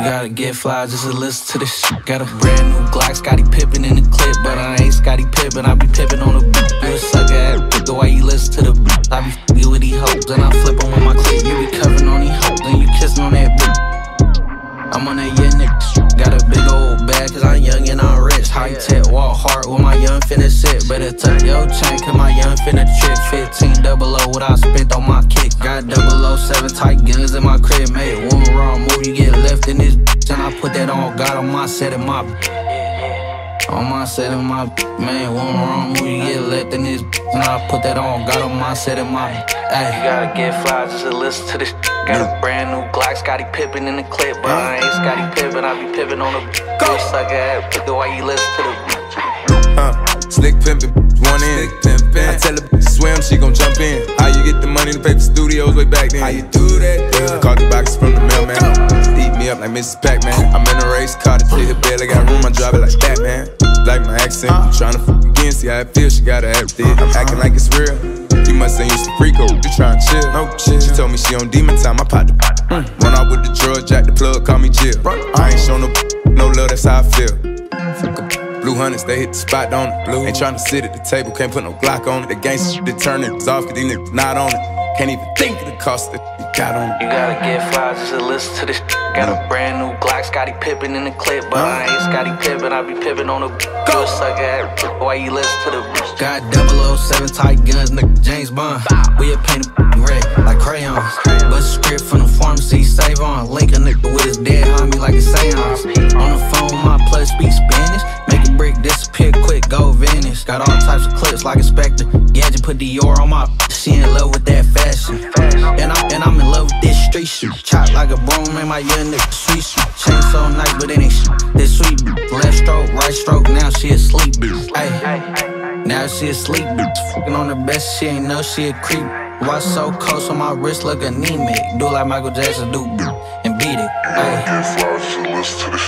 gotta get fly just to listen to this shit. Got a brand new Glock, Scottie Pippen in the clip, but I ain't Scottie Pippen, I be pippin' on the beat. You a sucker ass the way you listen to the beat. I be f***ing with these hoes, and I flip 'em with my clip. You be covering on these hoes, and you kissin' on that beat. I'm on that young nigga shit. Got a big old bag, cause I'm young and I'm rich. High tech, walk hard with my young finna sit. Better tuck your chain, cause my young finna trip. 15 double O, what I spent on my kick. Got 007 tight guns in my crib. Made one wrong move, you get left in this bitch. And I put that on God on my set and my on my set and my man, one wrong move, you get left in this bitch. And I put that on God on my set and my ay. You gotta get fly just to listen to this. Got a brand new Glock, Scottie Pippen in the clip, but I ain't Scottie Pippen, I be pippin' on the go sucker ass, the way you listen to the beat. Slick pimpin', one in. I tell her swim, she gon' jump in. How you get the money to pay for studios way back then? How you do that, girl? Caught the boxes from the mailman. Eat me up like Mrs. Pac-Man. I'm in a race, caught it, hit her belly, got room, I drive it like that, man. Like my accent, I'm tryna fuck again, see how it feels, she gotta have it. I'm acting like it's real. You must ain't used to freak her, you tryna chill. No chill. She told me she on demon time, I popped the run out with the drug, jack the plug, call me Jill. I ain't show no love, that's how I feel. Blue hunters, they hit the spot on it. Ain't tryna sit at the table, can't put no Glock on it. The gangsta shit, they turn it off, cause these niggas not on it. Can't even think of the cost that you got on it. You gotta get fly just to listen to this. Got a brand new Glock, Scottie Pippen in the clip, but I ain't Scottie Pippen, I be pippin' on the go sucker ass, the way you listen to the beat. Got 007 tight guns, nigga, James Bond. We'll paint a red like crayons. Bust a script from the pharmacy, save on. Link a nigga with his dead homie like a seance. On the phone, my plus speak Spanish. Make a brick disappear quick, go vanish. Got all types of clips like Inspector Gadget, put Dior on my she in love with that fashion. And I'm in love with this street shit. Chop like a broom, man, my young nigga sweet shit. Chain so nice, but it ain't shit. This sweet bitch. Left stroke, right stroke, now she asleep, bitch. Ay, now she asleep, bitch. Fucking on the best, she ain't know she a creep. Watch so close on my wrist, look anemic. Do like Michael Jackson do, and beat it. Ay.